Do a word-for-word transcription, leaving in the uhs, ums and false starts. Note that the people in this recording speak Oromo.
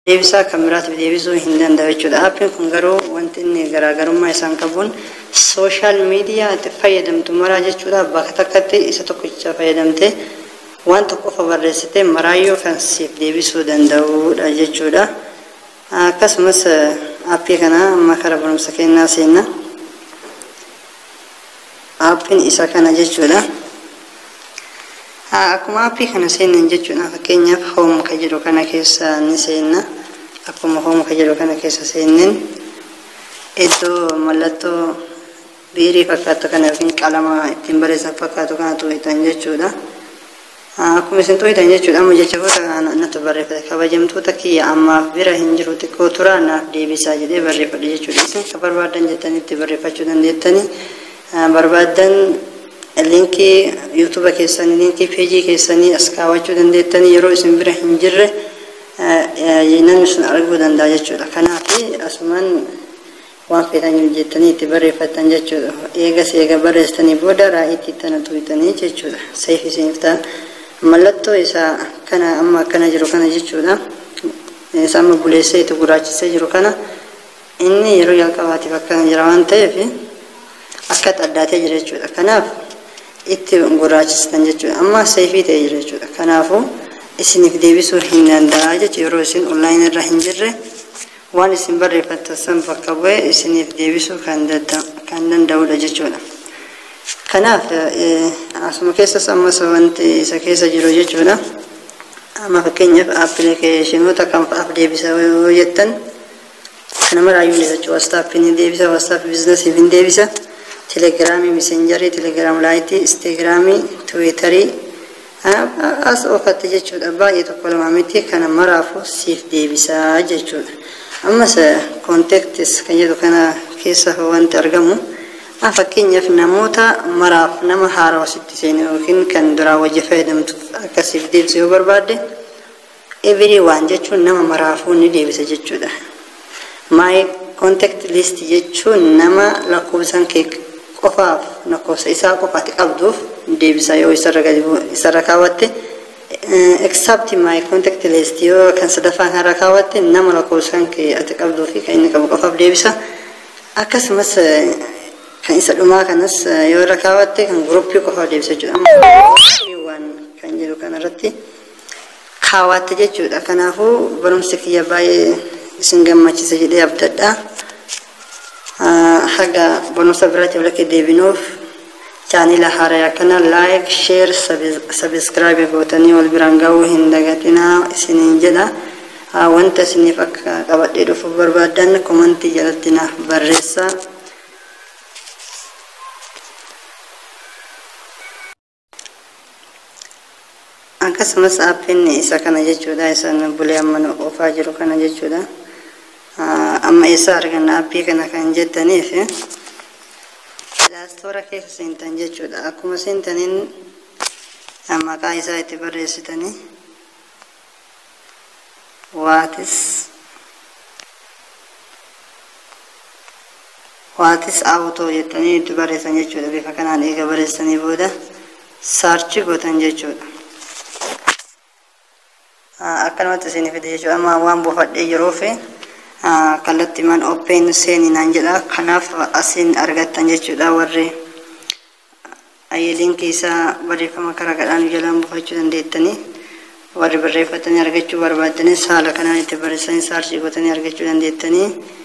deebisa kameraat deebisuu hin danda'u jechuudha. Aapiin kun garuu wanti inni garaagarummaa isaan qabuun social media itti fayyadamtu maraa jechuudha. Bakka takkatti isa tokkicha fayyadamte waan tokko qofa barreessite maraayyoo kan siif deebisuu danda'udha jechuudha. Akkasumas aappii kana amma karaa barumsa kennaa seenna. Aappiin isa kana jechuudha. Akkuma aappii kana seennan jechuudha. Fakkeenyaaf home ka jedhu kana keessa ni seenna. Akkuma home ka jedhu kana keessa seenneen iddoo mallattoo biirii fakkaatu kana yookiin qalama ittiin barreessan fakkaatu kana tuuyitan jechuudha. Akkuma isin tuuyitan jechuudha. Amma jechafoota natti barreeffate kabajamtoota kiyya ammaaf bira hin jiru xiqqoo turaa naaf deebisaa jedhee barreeffadhe jechuudha. Isin ka barbaadan jettanitti barreeffachuu dandeettanii barbaadan linkii YouTube keessanii linkii peejii keessanii as kaawwachuu dandeettanii yeroo isin bira hin jirre namni sun arguu danda'a jechuudha. Kanaaf asumaan waan feetan jettanii itti barreeffatan jechuudha. Eegas eega barreessitanii booda raayitii tana tuutanii jechuudha. Saayif isiniif ta'a. Mallattoo isaa kana amma akkana jiru kana jechuudha. Isa amma buleessee itti guraachisee jiru kana inni yeroo jalqabaatiif akkana jira waan ta'eef akka xaddaatee jira jechuudha. Kanaaf itti guraachistan jechuudha. Amma saayifii ta'ee jira jechuudha. Kanaafuu isiniif deebisuu hin danda'a jechuudha. Yeroo isin online irra hin jirre waan isin barreeffattan san bakka bu'ee isiniif deebisuu kan danda'udha jechuudha. Kanaaf asuma keessas ammas wanti isa keessa jiru jechuudha. Amma fakkeenyaaf appilikeeshinoota kan fa'aaf deebisa yoo jettan kana maraayyuu ni jechuudha. WhatsApp ni deebisa, WhatsApp business ni deebisa, Telegramii, Messengerii, Telegram Lite, Instagram, Twitter as ofatte jechuudha. Baay'ee tokko lama miti kana maraafu siif deebisa jechuudha. Ammas contacts kan jedhu kana keessa wanti argamu fakkeenyaaf namoota maraaf nama haaraa sitti seenu yookiin kan duraa wajji fayyadamtu akkasiif deebisuu yoo barbaadde everyone jechuun nama maraafuu ni deebisa jechuudha. My contact list jechuun nama lakkoofsan kee qofaaf lakkoofsa isaa qofaatti qabduuf deebisa yoo isarra kaawwatte. Except my contact list yoo kan sadaffaan irra kaawwatte nama lakkoofsan kee ati qabduu fi kan inni qabu qofaaf deebisa. Akkasumas kan isa dhumaa kanas yoo irra kaawwatte kan guruppii qofaaf deebisa jechuudha. Waan kan jedhu kanarratti kaawwatte jechuudha. Kanaafuu barumsi kiyya baay'ee isin gammachiisa jedhee abdadha. Haga barumsa biraatti walitti deebinuuf channel haaraa kana like, share, subscribe gootanii wal biraan ga'uu hin dagatinaa isiniin jedha. Wanta isiniif akka qabadhee dhufuuf barbaadan komentii jalatti naaf barreessaa. Akkasumas aappiin isa kana jechuudha. Isaan bulee amma oofaa jiru kana jechuudha. Amma isa arganna aappii kana kan jettaniif Stoora keessa seentan jechuudha. Akkuma seentaniin maqaa isaa itti barreessitanii waatis waatis auto jettanii itti barreessan jechuudha. Bifa kanaan eega barreessanii booda saarchi gootan jechuudha. Akkanumatti isiniif fide jechuudha. Amma waan buufadhee yeroo fi kallattii man open seeninaan jedha. Kanaaf asiin argattan jechuudha. Warri linkii isaa barreeffama karaa gadhaan jalaan buufachuu dandeettanii warri barreeffatanii argachuu barbaadanii haala kanaan itti barreessanii saarchii gootanii argachuu dandeettanii